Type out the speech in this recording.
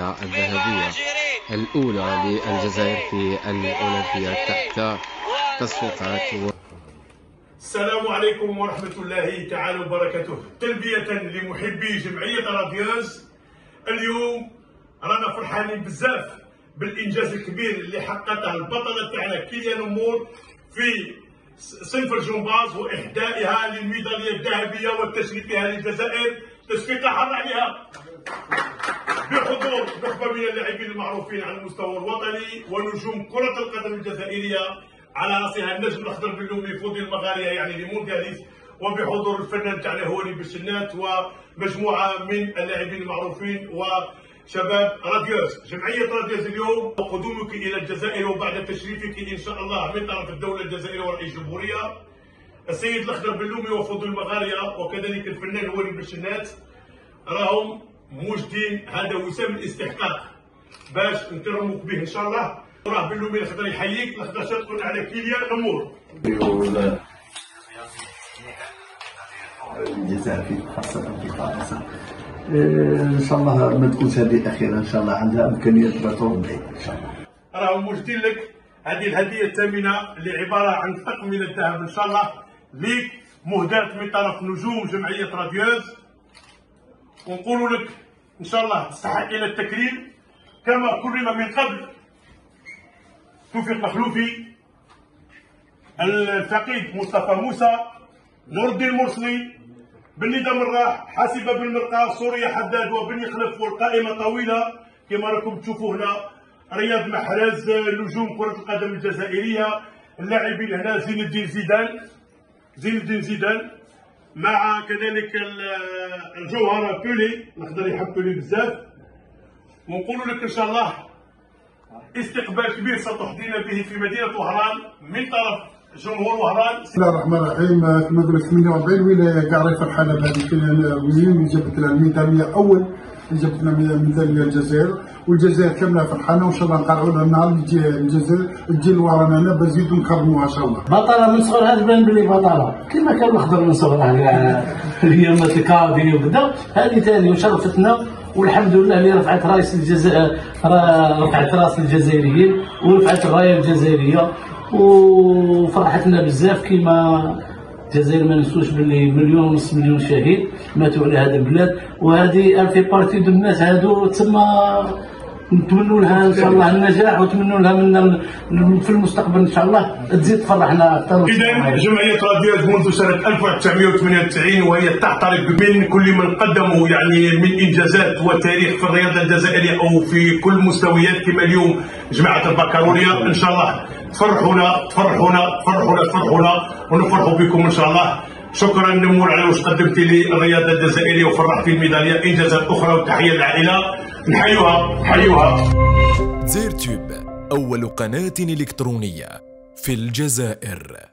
الميدالية الذهبية الأولى للجزائر في الأولمبياد تحت تصفيقات. السلام عليكم ورحمة الله تعالى وبركاته. تلبية لمحبي جمعية راديوز، اليوم رانا فرحانين بزاف بالإنجاز الكبير اللي حققته البطلة تاعنا كيليان أمور في صنف الجمباز وإحدائها للميدالية الذهبية وتشريفها للجزائر تصفيقة حر عليها بحضور نخبة من اللاعبين المعروفين على المستوى الوطني ونجوم كرة القدم الجزائرية، على راسها النجم الاخضر باللومي فودي المغاريه يعني لموندياليس، وبحضور الفنان تاعنا هواري بالشنات ومجموعه من اللاعبين المعروفين وشباب راديوز. جمعيه راديوز اليوم قدومك الى الجزائر وبعد تشريفك ان شاء الله من طرف الدوله الجزائريه ورئيس الجمهوريه السيد الاخضر باللومي وفودي المغاريه وكذلك الفنان هواري بالشنات راهم موجدين هذا وسام الاستحقاق باش نكرموك به ان شاء الله. راه باللومي الاخضر يحييك، الاخضر شكرا على كيليان أمور. الجزائر في خاصة في فرنسا ان شاء الله ما تكونش هذه الاخيره، ان شاء الله عندها امكانيات تروح بعيد ان شاء الله. راهم موجدين لك هذه الهديه الثمينه اللي عباره عن طقم من الذهب ان شاء الله ليك مهداة من طرف نجوم جمعيه راديوز، ونقولوا لك ان شاء الله تستحق الى التكريم كما كرم من قبل توفيق مخلوفي، الفقيد مصطفى موسى، نور الدين المرسلي، بن ندى مراح، حاسبه بن مرقاص، سوريا حداد وبن يخلف، والقائمه طويله كما راكم تشوفوا هنا. رياض محرز نجوم كره القدم الجزائريه، اللاعبين هنا زين الدين زيدان مع كذلك الجوهره بولي، نقدر يحب بولي بزاف، ونقولوا لك ان شاء الله استقبال كبير ستحظينا به في مدينه وهران من طرف جمهور وهران. بسم الله الرحمن الرحيم. كما قلت 48 ولايه كاع راهي فرحانه بهذه الولايه اللي جابت لنا الميداليه اول، اللي جابت لنا ميداليه الجزائر، والجزائر كامله فرحانه وان شاء الله نقرعوا لها النهار اللي يجي الجزائر تجي لورانا هنا باش نزيدوا نكرموها ان شاء الله. بطله من صغرها تبان بلي بطله كما كان الاخضر من صغرها كاع اليوم الكادي وكذا، هذه ثاني وشرفتنا والحمد لله اللي رفعت راس الجزائر، رفعت راس الجزائريين ورفعت الرايه الجزائريه وفرحتنا بزاف. كيما الجزائر ما ننسوش باللي 1.5 مليون شهيد ماتوا على هذا البلاد، وهذه الفي بارتي دو الناس هادو تسمى نتمنوا لها ان شاء الله النجاح ونتمنوا لها من في المستقبل ان شاء الله تزيد تفرحنا اكثر. اذا جمعيه راديوز منذ سنه 1998 وهي تعترف من كل من قدموا يعني من انجازات وتاريخ في الرياضه الجزائريه او في كل مستويات، كما اليوم جماعه البكالوريا. ان شاء الله تفرحونا ونفرحوا بكم ان شااء الله. شكرا نمور على واش قدمتي للرياضه الجزائريه وفرحتي الميداليه، انجازات اخرى وتحيه للعائله نحيوها. زيرتوب أول قناة إلكترونية في الجزائر.